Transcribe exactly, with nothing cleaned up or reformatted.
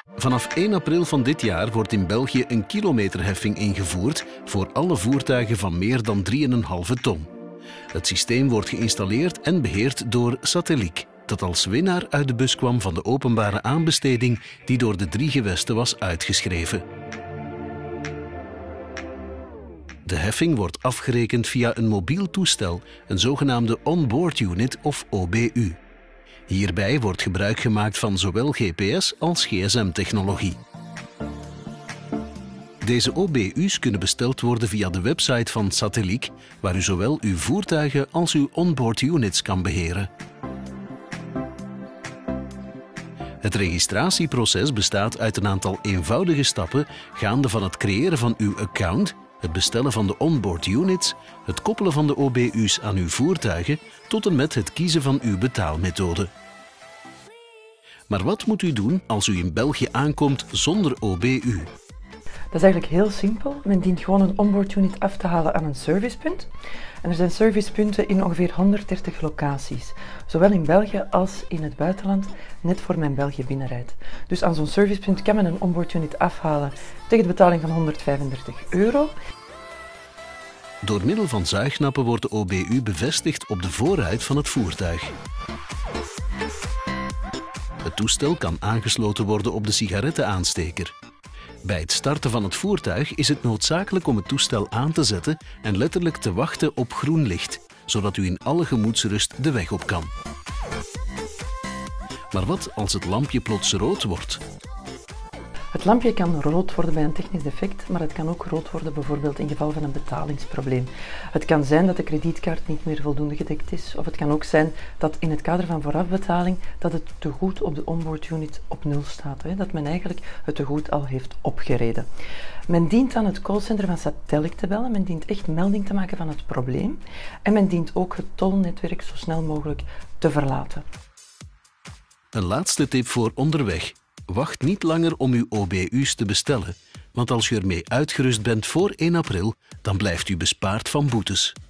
Vanaf één april van dit jaar wordt in België een kilometerheffing ingevoerd voor alle voertuigen van meer dan drie komma vijf ton. Het systeem wordt geïnstalleerd en beheerd door Satelliek, dat als winnaar uit de bus kwam van de openbare aanbesteding die door de drie gewesten was uitgeschreven. De heffing wordt afgerekend via een mobiel toestel, een zogenaamde onboard unit of O B U. Hierbij wordt gebruik gemaakt van zowel G P S als G S M-technologie. Deze O B U's kunnen besteld worden via de website van Satelliek, waar u zowel uw voertuigen als uw onboard units kan beheren. Het registratieproces bestaat uit een aantal eenvoudige stappen, gaande van het creëren van uw account, het bestellen van de onboard units, het koppelen van de O B U's aan uw voertuigen, tot en met het kiezen van uw betaalmethode. Maar wat moet u doen als u in België aankomt zonder O B U? Dat is eigenlijk heel simpel. Men dient gewoon een onboard unit af te halen aan een servicepunt. En er zijn servicepunten in ongeveer honderddertig locaties. Zowel in België als in het buitenland, net voor mijn België binnenrijdt. Dus aan zo'n servicepunt kan men een onboard unit afhalen tegen de betaling van honderdvijfendertig euro. Door middel van zuignappen wordt de O B U bevestigd op de voorruit van het voertuig. Het toestel kan aangesloten worden op de sigarettenaansteker. Bij het starten van het voertuig is het noodzakelijk om het toestel aan te zetten en letterlijk te wachten op groen licht, zodat u in alle gemoedsrust de weg op kan. Maar wat als het lampje plots rood wordt? Het lampje kan rood worden bij een technisch defect, maar het kan ook rood worden bijvoorbeeld in geval van een betalingsprobleem. Het kan zijn dat de kredietkaart niet meer voldoende gedekt is, of het kan ook zijn dat in het kader van voorafbetaling dat het tegoed op de onboard unit op nul staat, hè, dat men eigenlijk het tegoed al heeft opgereden. Men dient aan het callcenter van Satelliek te bellen, men dient echt melding te maken van het probleem en men dient ook het tolnetwerk zo snel mogelijk te verlaten. Een laatste tip voor onderweg. Wacht niet langer om uw O B U's te bestellen, want als u ermee uitgerust bent voor één april, dan blijft u bespaard van boetes.